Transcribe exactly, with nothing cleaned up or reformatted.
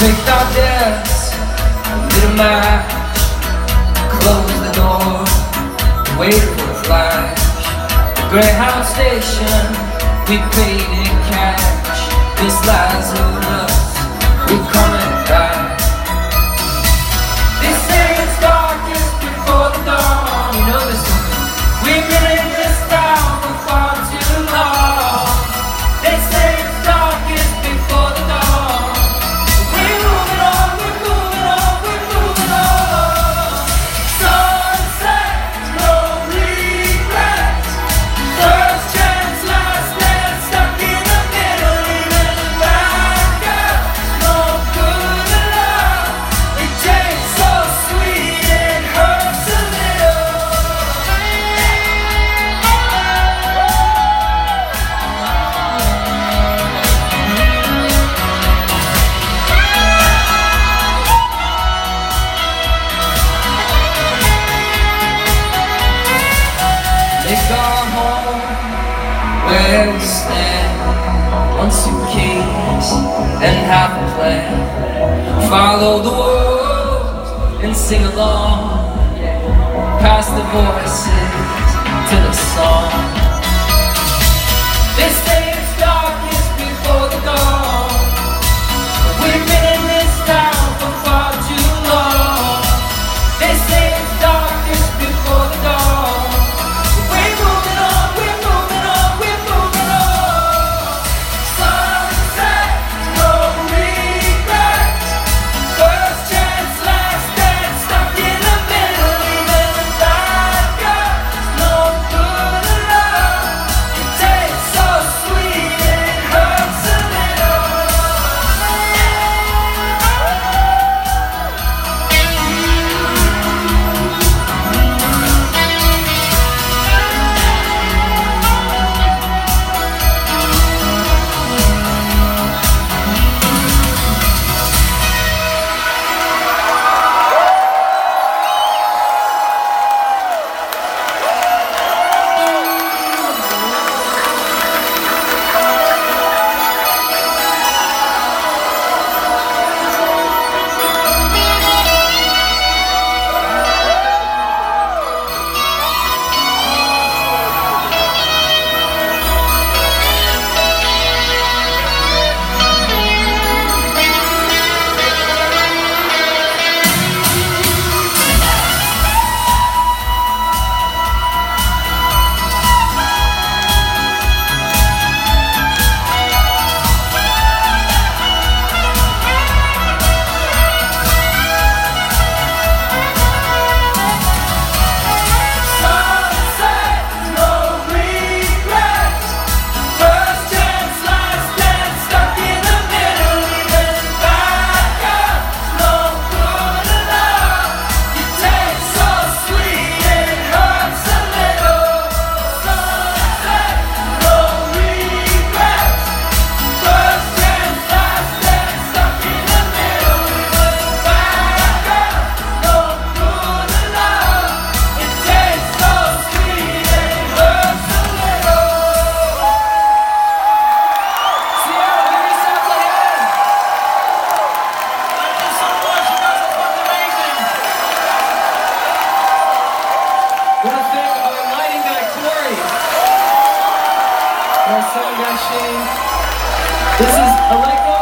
picked our desks, lit a match, closed the door, waited for a flash. The Greyhound station, we paid in cash. This lies on us, we're coming back. They say it's darkest before the dawn. You know this one. We've been in this town for far too long. They say it's darkest before the dawn. We're moving on, we're moving on, we're moving on. Sunset, no regret. First chance, last dance, stuck in the middle, even back up. No good enough. It tastes so sweet, it hurts a little. They gone home where we stand. One suitcase and half a plan. Follow the world and sing along. Pass the voices to the song. They say it's darkest before the dawn. We've been in this town for far too long. They say it's darkest before the dawn. We're moving on, we're moving on, we're moving on. Sunset, no regret. First chance, last dance, stuck in the middle, even without guts. No good enough. It tastes so sweet, it hurts a little. Sunset, no regret. First chance, last dance, stuck in the middle, even back up. No good enough. It tastes so sweet, it hurts a little. Sunset, no regret. First chance, last dance, stuck in the middle, even back up. No good enough. It tastes so sweet, it hurts a little. Seattle, give yourselves a hand. Thank you so much. You guys are fucking amazing. I want to thank our lighting guy, Corey. Our sound guy, Shane. This is Aleko.